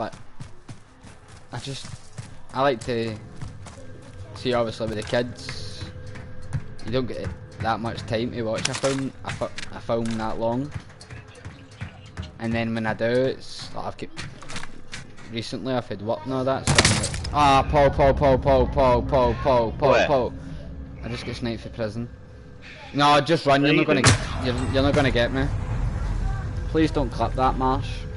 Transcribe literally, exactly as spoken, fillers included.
like, I just, I like to see, obviously with the kids, you don't get that much time to watch a film, a, fi a film that long. And then when I do, it's like I've got, recently I've had work and all that, so I'm like, ah, Paul, Paul, Paul, Paul, Paul, Paul, Paul, Paul, Paul. I just get sniped for prison. No, just run. You're not gonna, get, you're, you're not gonna get me. Please don't clip that, Marsh.